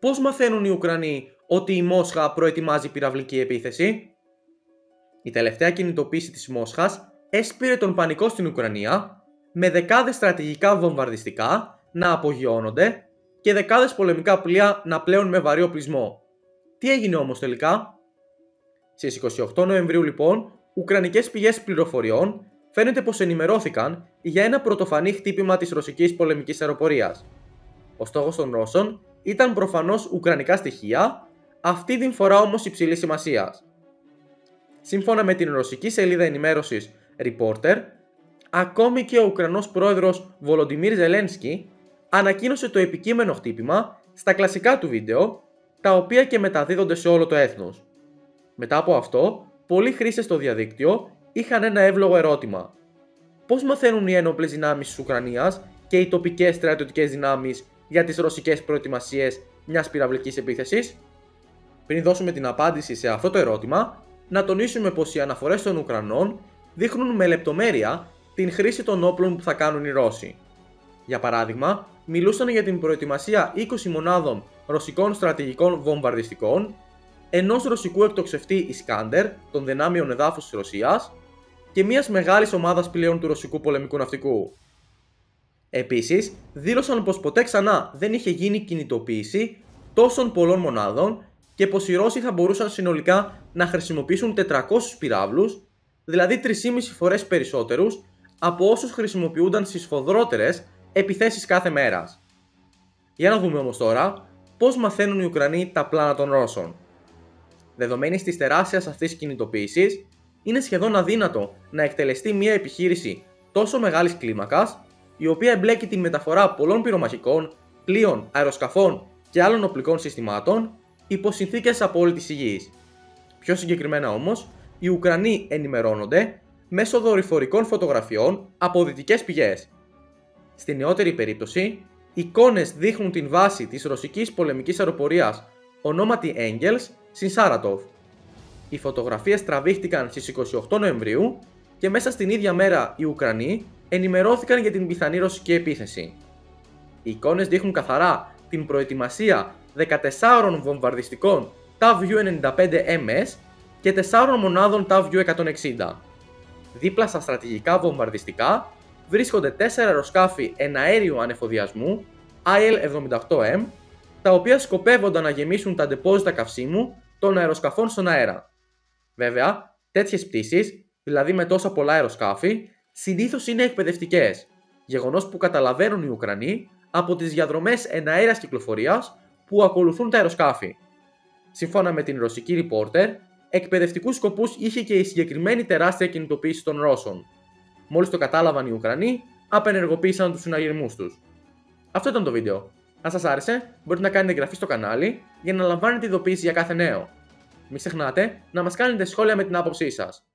Πώς μαθαίνουν οι Ουκρανοί ότι η Μόσχα προετοιμάζει πυραυλική επίθεση? Η τελευταία κινητοποίηση της Μόσχας έσπηρε τον πανικό στην Ουκρανία, με δεκάδες στρατηγικά βομβαρδιστικά να απογειώνονται και δεκάδες πολεμικά πλοία να πλέουν με βαρύ οπλισμό. Τι έγινε όμως τελικά? Στις 28 Νοεμβρίου λοιπόν, ουκρανικές πηγές πληροφοριών φαίνεται πως ενημερώθηκαν για ένα πρωτοφανή χτύπημα της ρωσικής πολεμικής αεροπορίας. Ο στόχος των Ρώσων ήταν προφανώς ουκρανικά στοιχεία, αυτή την φορά όμως υψηλής σημασίας. Σύμφωνα με την ρωσική σελίδα ενημέρωσης Reporter, ακόμη και ο Ουκρανός πρόεδρος Βολοντιμίρ Ζελένσκι ανακοίνωσε το επικείμενο χτύπημα στα κλασικά του βίντεο, τα οποία και μεταδίδονται σε όλο το έθνος. Μετά από αυτό, πολλοί χρήστες στο διαδίκτυο είχαν ένα εύλογο ερώτημα. Πώς μαθαίνουν οι ένοπλες δυνάμεις της Ουκρανίας και οι τοπικές στρατιωτικές δυνάμεις για τις ρωσικές προετοιμασίες μιας πυραυλικής επίθεσης? Πριν δώσουμε την απάντηση σε αυτό το ερώτημα, να τονίσουμε πως οι αναφορές των Ουκρανών δείχνουν με λεπτομέρεια την χρήση των όπλων που θα κάνουν οι Ρώσοι. Για παράδειγμα, μιλούσαν για την προετοιμασία 20 μονάδων ρωσικών στρατηγικών βομβαρδιστικών, ενός ρωσικού εκτοξευτή Ισκάντερ των δυνάμεων εδάφους της Ρωσίας και μιας μεγάλης ομάδας πλοίων του ρωσικού πολεμικού ναυτικού. Επίσης, δήλωσαν πως ποτέ ξανά δεν είχε γίνει κινητοποίηση τόσων πολλών μονάδων και πως οι Ρώσοι θα μπορούσαν συνολικά να χρησιμοποιήσουν 400 πυράβλους, δηλαδή 3,5 φορές περισσότερους από όσους χρησιμοποιούνταν στις σφοδρότερες επιθέσεις κάθε μέρας. Για να δούμε όμως τώρα πώς μαθαίνουν οι Ουκρανοί τα πλάνα των Ρώσων. Δεδομένης της τεράστιας αυτής κινητοποίησης, είναι σχεδόν αδύνατο να εκτελεστεί μια επιχείρηση τόσο μεγάλης κλίμακας, η οποία εμπλέκει τη μεταφορά πολλών πυρομαχικών, πλοίων, αεροσκαφών και άλλων οπλικών συστημάτων υπό συνθήκες απόλυτης υγιής. Πιο συγκεκριμένα όμως, οι Ουκρανοί ενημερώνονται μέσω δορυφορικών φωτογραφιών από δυτικές πηγές. Στη νεότερη περίπτωση, εικόνες δείχνουν την βάση της ρωσικής πολεμικής αεροπορίας ονόματι Engels στην Σάρατοφ. Οι φωτογραφίες τραβήχτηκαν στις 28 Νοεμβρίου και μέσα στην ίδια μέρα οι Ουκρανοί ενημερώθηκαν για την πιθανή ρωσική επίθεση. Οι εικόνες δείχνουν καθαρά την προετοιμασία 14 βομβαρδιστικών TAV-95MS και 4 μονάδων TAV-160. Δίπλα στα στρατηγικά βομβαρδιστικά βρίσκονται 4 αεροσκάφη εναέριου ανεφοδιασμού IL-78M, τα οποία σκοπεύονταν να γεμίσουν τα ντεπόζιτα καυσίμου των αεροσκαφών στον αέρα. Βέβαια, τέτοιες πτήσεις, δηλαδή με τόσα πολλά αεροσκάφη, συνήθως είναι εκπαιδευτικές, γεγονός που καταλαβαίνουν οι Ουκρανοί από τις διαδρομές εναέρειας κυκλοφορίας που ακολουθούν τα αεροσκάφη. Σύμφωνα με την ρωσική Reporter, εκπαιδευτικούς σκοπούς είχε και η συγκεκριμένη τεράστια κινητοποίηση των Ρώσων. Μόλις το κατάλαβαν οι Ουκρανοί, απενεργοποίησαν τους συναγερμούς τους. Αυτό ήταν το βίντεο. Αν σας άρεσε, μπορείτε να κάνετε εγγραφή στο κανάλι για να λαμβάνετε ειδοποίηση για κάθε νέο. Μην ξεχνάτε να μας κάνετε σχόλια με την άποψή σας.